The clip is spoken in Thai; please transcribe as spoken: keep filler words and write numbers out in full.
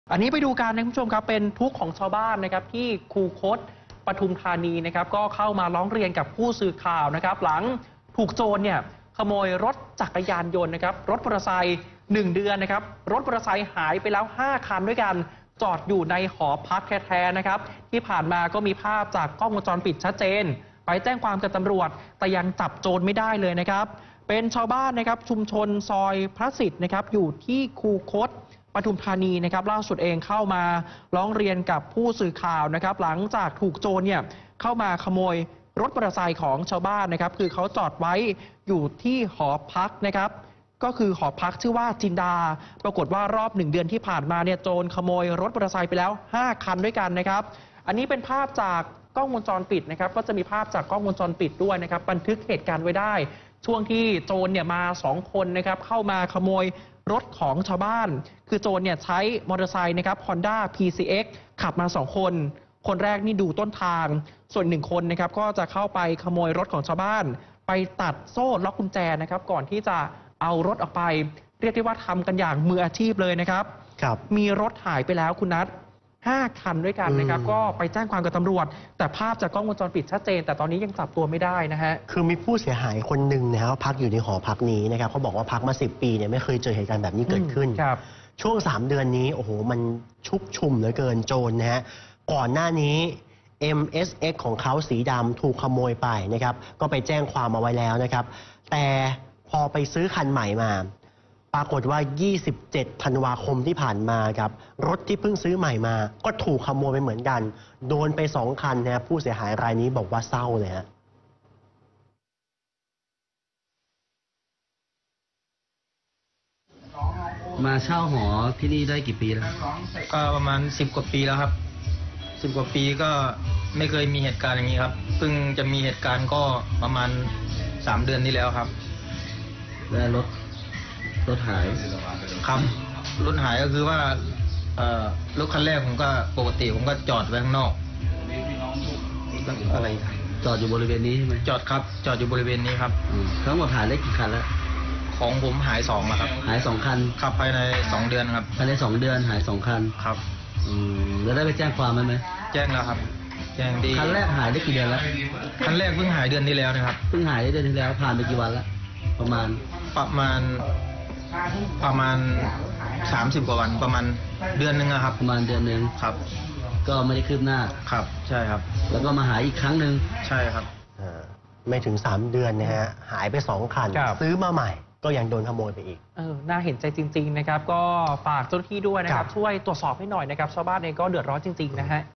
อันนี้ไปดูกันนะคุณผู้ชมครับเป็นทุกข์ของชาวบ้านนะครับที่คูคตปทุมธานีนะครับก็เข้ามาร้องเรียนกับผู้สื่อข่าวนะครับหลังถูกโจรเนี่ยขโมยรถจักรยานยนต์นะครับรถมอเตอร์ไซค์หนึ่งเดือนนะครับรถมอเตอร์ไซค์หายไปแล้วห้าคันด้วยกันจอดอยู่ในหอพักแท้ๆนะครับที่ผ่านมาก็มีภาพจากกล้องวงจรปิดชัดเจนไปแจ้งความกับตำรวจแต่ยังจับโจรไม่ได้เลยนะครับเป็นชาวบ้านนะครับชุมชนซอยพระสิทธิ์นะครับอยู่ที่คูคตปทุมธานีนะครับล่าสุดเองเข้ามาร้องเรียนกับผู้สื่อข่าวนะครับหลังจากถูกโจรเนี่ยเข้ามาขโมยรถมอเตอร์ไซค์ของชาวบ้านนะครับคือเขาจอดไว้อยู่ที่หอพักนะครับก็คือหอพักชื่อว่าจินดาปรากฏว่ารอบหนึ่งเดือนที่ผ่านมาเนี่ยโจรขโมยรถมอเตอร์ไซค์ไปแล้วห้าคันด้วยกันนะครับอันนี้เป็นภาพจากกล้องวงจรปิดนะครับก็จะมีภาพจากกล้องวงจรปิดด้วยนะครับบันทึกเหตุการณ์ไว้ได้ช่วงที่โจรเนี่ยมาสองคนนะครับเข้ามาขโมยรถของชาวบ้านคือโจรเนี่ยใช้มอเตอร์ไซค์นะครับ Honda พี ซี เอ็กซ์ ขับมาสองคนคนแรกนี่ดูต้นทางส่วนหนึ่งคนนะครับก็จะเข้าไปขโมยรถของชาวบ้านไปตัดโซ่ล็อกกุญแจนะครับก่อนที่จะเอารถออกไปเรียกได้ว่าทำกันอย่างมืออาชีพเลยนะครับครับมีรถหายไปแล้วคุณนัทห้าคันด้วยกันนะครับก็ไปแจ้งความกับตำรวจแต่ภาพจากกล้องวงจรปิดชัดเจนแต่ตอนนี้ยังจับตัวไม่ได้นะฮะคือมีผู้เสียหายคนหนึ่งนะครับพักอยู่ในหอพักนี้นะครับเขาบอกว่าพักมาสิบปีเนี่ยไม่เคยเจอเหตุการณ์แบบนี้เกิดขึ้นครับช่วงสามเดือนนี้โอ้โหมันชุกชุมเหลือเกินโจรนะฮะก่อนหน้านี้ เอ็ม เอส เอ็กซ์ ของเขาสีดำถูกขโมยไปนะครับก็ไปแจ้งความเอาไว้แล้วนะครับแต่พอไปซื้อคันใหม่มาปรากฏว่ายี่สิบเจ็ดธันวาคมที่ผ่านมาครับรถที่เพิ่งซื้อใหม่มาก็ถูกขโมยไปเหมือนกันโดนไปสองคันนะผู้เสียหายรายนี้บอกว่าเศร้าเลยฮะมาเช่าหอที่นี่ได้กี่ปีแล้วก็ประมาณสิบกว่าปีแล้วครับสิบกว่าปีก็ไม่เคยมีเหตุการณ์อย่างนี้ครับเพิ่งจะมีเหตุการณ์ก็ประมาณสามเดือนที่แล้วครับแล้วรถรถหายครับรถหายก็คือว่าเอ่อรถคันแรกผมก็ปกติผมก็จอดไว้ข้างนอกอะไรจอดอยู่บริเวณนี้ใช่ไหมจอดครับจอดอยู่บริเวณนี้ครับทั้งหมดหายได้กี่คันแล้วของผมหายสองแล้วครับหายสองคันขับภายในสองเดือนครับภายในสองเดือนหายสองคันครับอืมแล้วได้ไปแจ้งความไหมแจ้งแล้วครับแจ้งดีคันแรกหายได้กี่เดือนแล้วคันแรกเพิ่งหายเดือนที่แล้วนะครับเพิ่งหายได้เดือนที่แล้วผ่านไปกี่วันแล้วประมาณประมาณประมาณสามสิบกว่าวันประมาณเดือนหนึ่งครับประมาณเดือนหนึ่งครับก็ไม่ได้คืบหน้าครับใช่ครับแล้วก็มาหายอีกครั้งหนึ่งใช่ครับไม่ถึงสามเดือนนะฮะหายไปสองคันซื้อมาใหม่ก็ยังโดนขโมยไปอีกเออน่าเห็นใจจริงๆนะครับก็ฝากเจ้าหน้าที่ด้วยนะครับช่วยตรวจสอบให้หน่อยนะครับชาวบ้านเองก็เดือดร้อนจริงๆนะฮะ